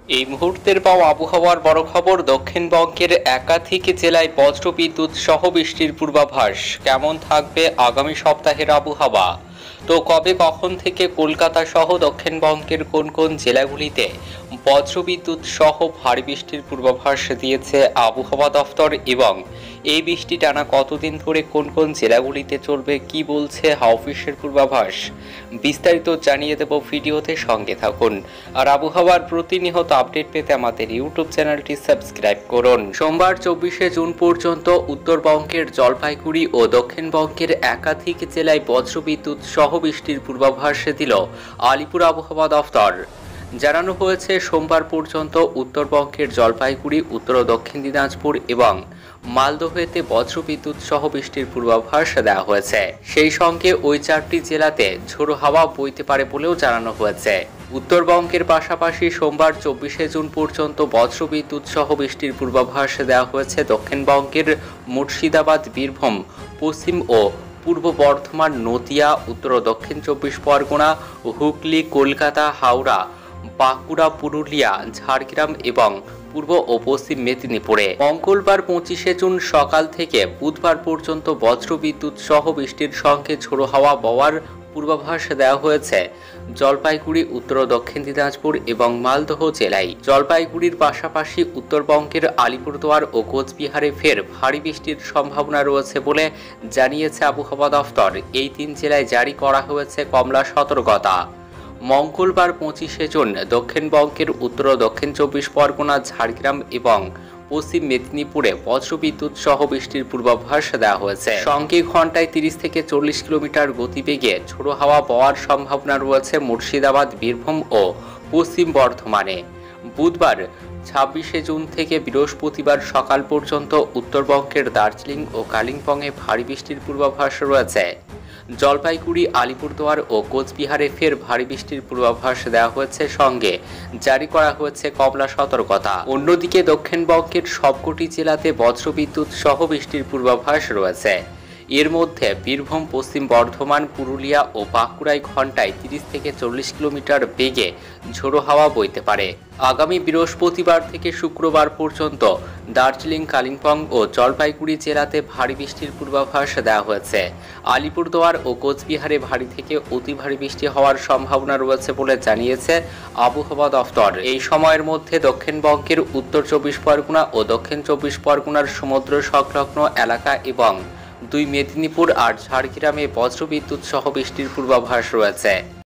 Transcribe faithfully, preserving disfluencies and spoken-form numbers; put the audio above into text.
এই মুহূর্তের পাওয়া আবহাওয়ার বড় খবর। দক্ষিণবঙ্গের একাধিক জেলায় বজ্রবিদ্যুৎ সহ বৃষ্টির পূর্বাভাস। কেমন থাকবে আগামী সপ্তাহের আবহাওয়া? তো কবে কখন থেকে কলকাতা সহ দক্ষিণবঙ্গের কোন কোন জেলাগুলিতে বজ্রবিদ্যুৎ সহ ভারী বৃষ্টির পূর্বাভাস দিয়েছে আবহাওয়া দফতর, এবং এই বৃষ্টি টানা কতদিন ধরে কোন কোন জেলাগুলিতে চলবে, কি বলছে হাওয়া অফিসের পূর্বাভাস, বিস্তারিত জানিয়ে দেব। ভিডিওতে সঙ্গে থাকুন। আর আবহাওয়ার প্রতিনিয়ত আপডেট পেতে আমাদের ইউটিউব চ্যানেলটি সাবস্ক্রাইব করুন। সোমবার চব্বিশে জুন পর্যন্ত উত্তরবঙ্গের জলপাইগুড়ি ও দক্ষিণবঙ্গের একাধিক জেলায় বজ্রবিদ্যুৎ সহ বৃষ্টির পূর্বাভাস দিল আলিপুর আবহাওয়া দফতর। জানানো হয়েছে, সোমবার পর্যন্ত উত্তরবঙ্গের জলপাইগুড়ি, উত্তর ও দক্ষিণ দিনাজপুর এবং মালদহেতে বজ্রবিদ্যুৎ সহ বৃষ্টির পূর্বাভাস দেওয়া হয়েছে। সেই সঙ্গে ওই চারটি জেলাতে ঝোড়ো হাওয়া বইতে পারে বলেও জানানো হয়েছে। উত্তরবঙ্গের পাশাপাশি সোমবার চব্বিশে জুন পর্যন্ত বজ্রবিদ্যুৎ সহ বৃষ্টির পূর্বাভাস দেওয়া হয়েছে দক্ষিণবঙ্গের মুর্শিদাবাদ, বীরভূম, পশ্চিম ও পূর্ব বর্ধমান, নদিয়া, উত্তর ও দক্ষিণ চব্বিশ পরগনা, হুগলি, কলকাতা, হাওড়া, বাঁকুড়া, পুরুলিয়া, ঝাড়গ্রাম এবং পূর্ব ও পশ্চিম মেদিনীপুরে। মঙ্গলবার পঁচিশে জুন সকাল থেকে বুধবার পর্যন্ত বজ্রবিদ্যুৎ সহ বৃষ্টির সঙ্গে ঝোড়ো হাওয়া বওয়ার পূর্বাভাস দেওয়া হয়েছে জলপাইগুড়ি, উত্তর ও দক্ষিণ দিনাজপুর এবং মালদহ জেলায়। জলপাইগুড়ির পাশাপাশি উত্তরবঙ্গের আলিপুরদুয়ার ও কোচবিহারে ফের ভারী বৃষ্টির সম্ভাবনা রয়েছে বলে জানিয়েছে আবহাওয়া দফতর। এই তিন জেলায় জারি করা হয়েছে কমলা সতর্কতা। মঙ্গলবার পঁচিশে জুন দক্ষিণবঙ্গের উত্তর ও দক্ষিণ চব্বিশ পরগনা, ঝাড়গ্রাম এবং পশ্চিম মেদিনীপুরে বজ্রবিদ্যুৎ সহ বৃষ্টির পূর্বাভাস দেওয়া হয়েছে। সঙ্গে ঘন্টায় তিরিশ থেকে চল্লিশ কিলোমিটার গতিবেগে ঝোড়ো হাওয়া বওয়ার সম্ভাবনা রয়েছে মুর্শিদাবাদ, বীরভূম ও পশ্চিম বর্ধমানে। বুধবার ছাব্বিশে জুন থেকে বৃহস্পতিবার সকাল পর্যন্ত উত্তরবঙ্গের দার্জিলিং ও কালিম্পংয়ে ভারী বৃষ্টির পূর্বাভাস রয়েছে। জলপাইগুড়ি, আলিপুরদুয়ার ও কোচবিহারে ফের ভারী বৃষ্টির পূর্বাভাস দেওয়া হয়েছে। সঙ্গে জারি করা হয়েছে কমলা সতর্কতা। অন্যদিকে দক্ষিণবঙ্গের সবকটি জেলাতে বজ্রবিদ্যুৎ সহ বৃষ্টির পূর্বাভাস রয়েছে। এর মধ্যে বীরভূম, পশ্চিম বর্ধমান, পুরুলিয়া ও বাঁকুড়ায় ঘন্টায় তিরিশ থেকে চল্লিশ কিলোমিটার বেগে ঝোড়ো হাওয়া বইতে পারে। আগামী বৃহস্পতিবার থেকে শুক্রবার পর্যন্ত দার্জিলিং, কালিম্পং ও জলপাইগুড়ি জেলাতে ভারী বৃষ্টির পূর্বাভাস দেওয়া হয়েছে। আলিপুরদুয়ার ও কোচবিহারে ভারী থেকে অতি ভারী বৃষ্টি হওয়ার সম্ভাবনা রয়েছে বলে জানিয়েছে আবহাওয়া দফতর। এই সময়ের মধ্যে দক্ষিণবঙ্গের উত্তর চব্বিশ পরগনা ও দক্ষিণ চব্বিশ পরগনার সমুদ্র সংলগ্ন এলাকা এবং দুই মেদিনীপুর আর ঝাড়গ্রামে বজ্রবিদ্যুৎ সহ বৃষ্টির পূর্বাভাস রয়েছে।